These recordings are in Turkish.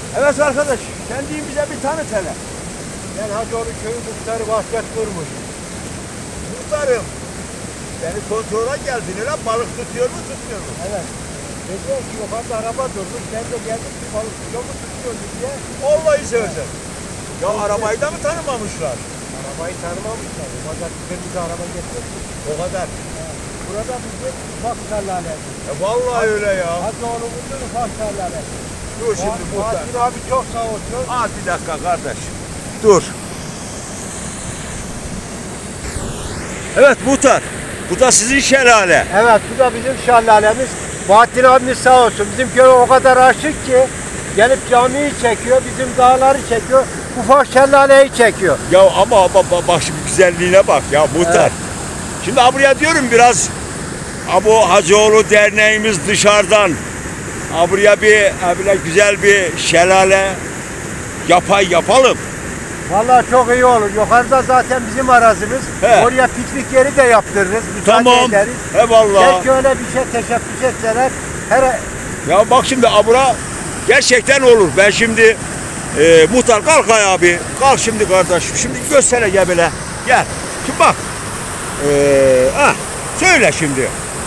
Evet arkadaş, kendin bize bir tanıt hele. Ben Hacıoğlu Köyü Muhtarı Vahdet Durmuş. Muhtarım, beni kontrola geldin öyle, balık tutuyor mu tutmuyor mu? Evet. Dediler ki yukarıda araba durmuş. Ben de geldim ki balık tutuyor mu tutmuyor mu diye. Vallahi seversen. Ya arabayı da mı tanımamışlar? Arabayı tanımamışlar. Fakat kırmızı araba getirmiş. O kadar. Burada bizim ufak şelalesi. Vallahi öyle ya. Hacıoğlu'nun ufak şelalesi. Dur şimdi muhtar. Fatih abi çok sağ olsun. Bir dakika kardeş. Dur. Evet muhtar. Bu da sizin şelale. Evet, bu da bizim şelalemiz. Bahattin abimiz sağ olsun. Bizim köy o kadar aşık ki gelip camiyi çekiyor, bizim dağları çekiyor, ufak şelaleyi çekiyor. Ya ama bak şimdi güzelliğine bak ya muhtar. Evet. Şimdi buraya diyorum biraz bu Hacıoğlu Derneğimiz dışarıdan buraya böyle güzel bir şelale yapalım. Vallahi çok iyi olur. Yukarıda zaten bizim arazimiz. He. Oraya piknik yeri de yaptırırız. Müsaade Tamam. ederiz. Eyvallah. Belki öyle bir şey teşebbüs etseler. Ya bak şimdi bura gerçekten olur. Ben şimdi muhtar kalk ayağa bir. Kalk şimdi kardeşim. Şimdi göster gel böyle. Gel. Şimdi bak. Söyle şimdi.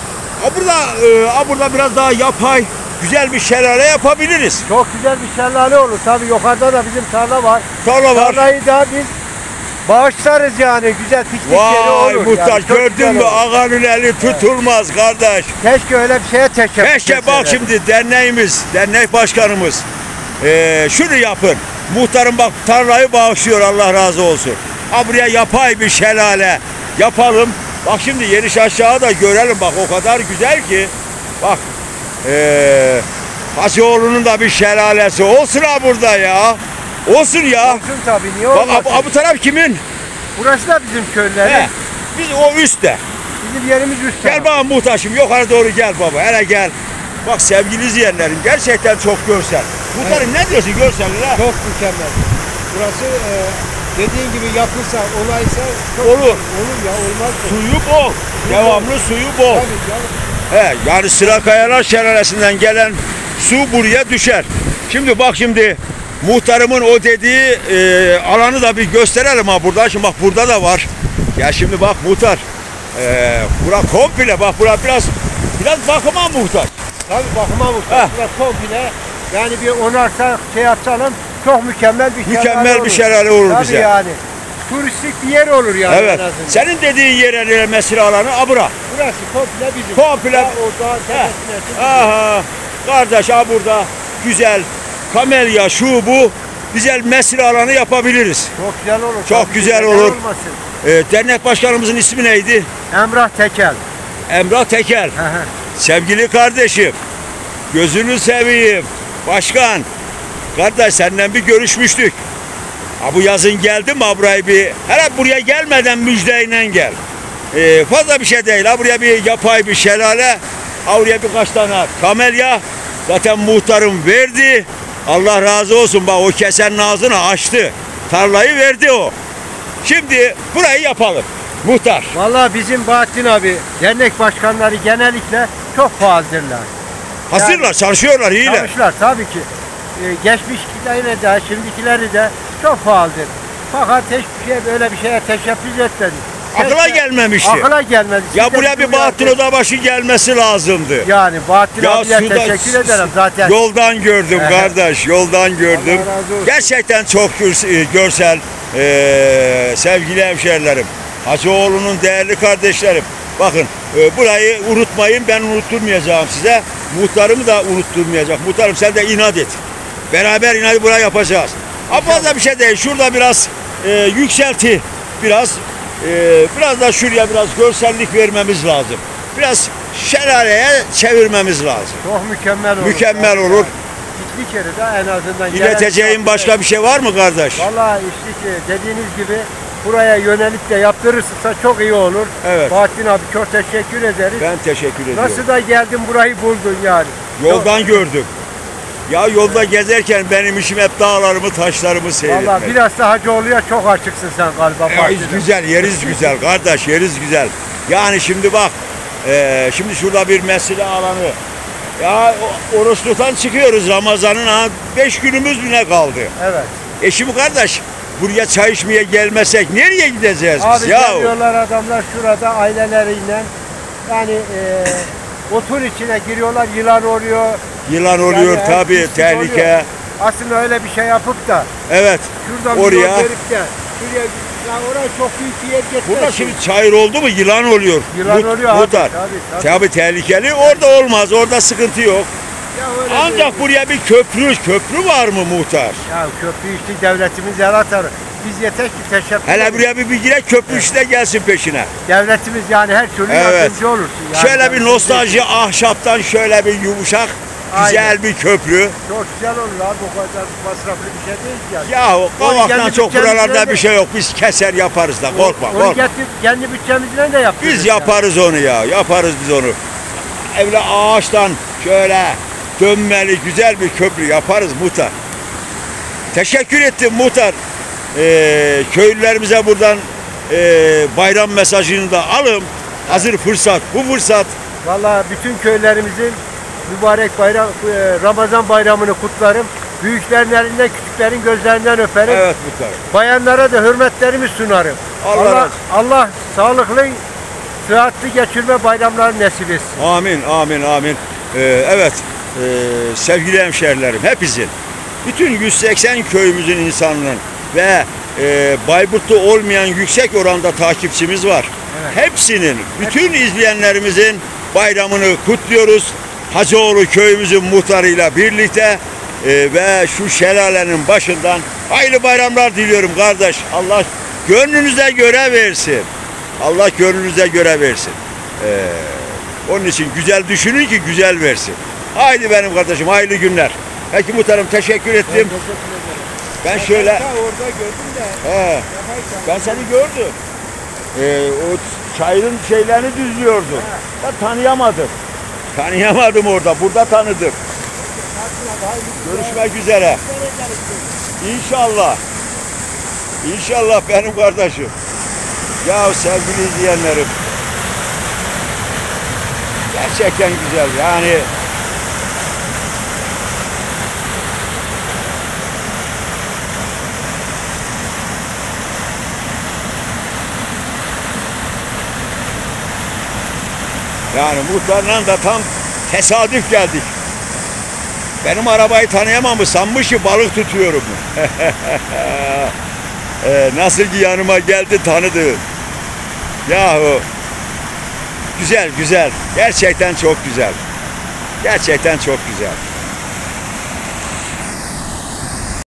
Burada biraz daha yapay güzel bir şelale yapabiliriz. Çok güzel bir şelale olur. Tabii yukarıda da bizim tarla var. Tarla var. Tarlayı da biz bağışlarız yani. Güzel piknik yeri Vay olur. muhtar yani. Çok gördün güzel mü? olur. Ağanın eli tutulmaz kardeş. Keşke öyle bir şeye teşebbüs Keşke bak etseler. şimdi dernek başkanımız şunu yapın. Muhtarım bak tarlayı bağışlıyor Allah razı olsun. Buraya yapay bir şelale yapalım. Bak şimdi Yeniş aşağı da görelim bak o kadar güzel ki. Bak Hacıoğlu'nun da bir şelalesi olsun burada ya. Olsun ya. Olsun tabii. Niye Bak olmasın? bu taraf kimin? Burası da bizim köylerin. He, biz o üstte. Bizim yerimiz üst taraf. Gel bana muhtaçım yukarı doğru gel baba. Hele gel. Bak sevgili izleyenlerim gerçekten çok görsel. Muhtarım ne diyorsun görseline? Çok mükemmel. Burası dediğin gibi yapılsa, olaysa çok Olur. Olur ya, olmaz mı? Suyu bol. Devamlı suyu bol. Tabii canım. He, yani Sırakayalar Şelalesi'nden gelen su buraya düşer. Şimdi bak şimdi muhtarımın o dediği alanı da bir gösterelim burada. Şimdi bak burada da var. Ya şimdi bak muhtar. Bura komple bak bura biraz bakıma muhtaç. Tabii bakıma muhtaç. Burası komple. Yani bir onarsa şey yapsalım çok mükemmel bir şelale Mükemmel olur. bir şelale olur Tabii bize. yani. Turistik bir yer olur yani Evet. en azından. Senin dediğin yer mesire alanı bura. Burası komple bizim. Komple. O dağın tepesine. Aha. Kardeş burada güzel kamelya şu bu güzel mesire alanı yapabiliriz. Çok güzel olur. Çok Tabii güzel neden olur. olmasın? Dernek başkanımızın ismi neydi? Emrah Tekel. Emrah Tekel. Hı hı. Sevgili kardeşim, gözünü seveyim. Başkan, kardeş senden bir görüşmüştük. Bu yazın geldim buraya buraya gelmeden müjdeyle gel. Fazla bir şey değil. Buraya bir yapay bir şelale. Buraya birkaç tane kamelya. Zaten muhtarım verdi. Allah razı olsun. Bak o kesenin ağzını açtı. Tarlayı verdi o. Şimdi burayı yapalım. Muhtar. Vallahi bizim Bahattin abi, dernek başkanları genellikle çok fazlalar. Hazırlar, çalışıyorlar, iyiler. Çalışlar tabii ki. Geçmişkileri de, şimdikileri de çok fazladır. Fakat hiçbir şey böyle bir şeye teşebbüs etmedi. Akıla gelmemişti. Akıla gelmedi. Ya Siz de buraya bir bizim Bahattin Odabaşı gelmesi lazımdı. Yani Bahattin abiye şurada teşekkür ederim zaten. Yoldan gördüm Evet. kardeş, yoldan gördüm. Allah razı olsun. Gerçekten çok görsel, sevgili hemşerilerim. Hacıoğlu'nun değerli kardeşlerim. Bakın burayı unutmayın, ben unutturmayacağım size. Muhtarımı da unutturmayacak. Muhtarım sen de inat et. Beraber inat burayı yapacağız. Fazla bir şey değil. Şurada biraz yükselti, biraz da şuraya biraz görsellik vermemiz lazım. Biraz şelaleye çevirmemiz lazım. Çok mükemmel olur. Mükemmel olur. Piknik yeri de en azından. İleteceğin başka bir şey var mı kardeş? Vallahi işte dediğiniz gibi buraya yönelip de yaptırırsa çok iyi olur. Evet. Bahattin abi çok teşekkür ederiz. Ben teşekkür ediyorum. Nasıl da geldin burayı buldun yani. Yoldan gördüm. Ya yolda gezerken benim işim hep dağlarımı, taşlarımı seyretmek. Vallahi biraz da Hacıoğlu'ya çok açıksın sen galiba. Güzel, yeriz güzel kardeş, yeriz güzel. Yani şimdi bak, şimdi şurada bir mesire alanı Ya oruç tutan çıkıyoruz Ramazan'ın 5 günümüz bile kaldı. Evet. Eşim kardeş buraya çay içmeye gelmesek nereye gideceğiz biz Abi ya? geliyorlar adamlar şurada aileleriyle. Yani otun içine giriyorlar, yılan oluyor. Yılan oluyor Yani tabii, pislik tehlike. oluyor. Aslında öyle bir şey yapıp da Evet. şuradan Oraya. bir yol verip de şuraya, ya oraya çok büyük bir yer geçmek. Burada şimdi çayır oldu mu yılan oluyor. Yılan oluyor abi, Muhtar. tabii. Tabii tehlikeli. Orada olmaz. Orada sıkıntı yok. Ya öyle Ancak buraya bir köprü var mı muhtar? Ya köprü işte devletimiz el atar. Biz yeter ki teşekkür Hele edelim. buraya bir girek köprü işte gelsin peşine. Devletimiz yani her türlü Evet. yardımcı olursun. Yani Şöyle bir devletimiz- nostalji ahşaptan şöyle bir yumuşak güzel Aynen. bir köprü. Çok güzel olur abi, o kadar masraflı bir şey değil ki yani. Ya kavaktan kendi çok bütçemizden buralarda de- bir şey yok. Biz keser yaparız da korkma Onu korkma. getirip kendi bütçemizle de yapıyoruz. Biz yaparız onu ya. Yaparız biz onu. Evle ağaçtan şöyle dönmeli güzel bir köprü yaparız muhtar. Teşekkür ettim muhtar. Köylülerimize buradan bayram mesajını da alın. Hazır fırsat. Bu fırsat. Valla bütün köylerimizin mübarek bayram, Ramazan bayramını kutlarım. Büyüklerin elinden, küçüklerin gözlerinden öperim. Evet muhtar. Bayanlara da hürmetlerimi sunarım. Allah razı olsun. Allah sağlıklı, sıhhatli geçirme bayramlarını nasip etsin. Amin, amin, amin. Evet, sevgili hemşehrilerim, hepinizin, bütün 180 köyümüzün insanının ve Bayburt'ta olmayan yüksek oranda takipçimiz var. Evet. Hepsinin, bütün izleyenlerimizin bayramını kutluyoruz. Hacıoğlu köyümüzün muhtarıyla birlikte ve şu şelalenin başından hayırlı bayramlar diliyorum kardeş. Allah gönlünüze göre versin. Allah gönlünüze göre versin. Onun için güzel düşünün ki güzel versin. Haydi benim kardeşim, hayırlı günler. Peki muhtarım teşekkür ettim. Ben şöyle, Orada gördüm de. he, ben seni gördüm. O çayırın şeylerini düzlüyordun. Ben tanıyamadım. Tanıyamadım orada, burada tanıdım. Görüşmek üzere. İnşallah. İnşallah benim kardeşim. Ya sevgili izleyenlerim. Gerçekten güzel yani. Yani muhtarla da tam tesadüf geldik. Benim arabayı tanıyamamış, sanmış ki balık tutuyorum. Nasıl ki yanıma geldi tanıdı. Yahu güzel güzel. Gerçekten çok güzel. Gerçekten çok güzel.